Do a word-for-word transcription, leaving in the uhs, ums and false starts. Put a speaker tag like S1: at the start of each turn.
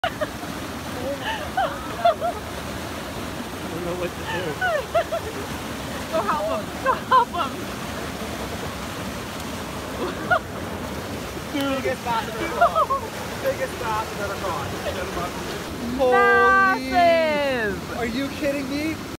S1: I don't know what to do.
S2: Go help him. Go help him.
S1: Biggest bass I've ever caught. Biggest bass I've ever caught.
S2: Massive!
S1: Are you kidding me?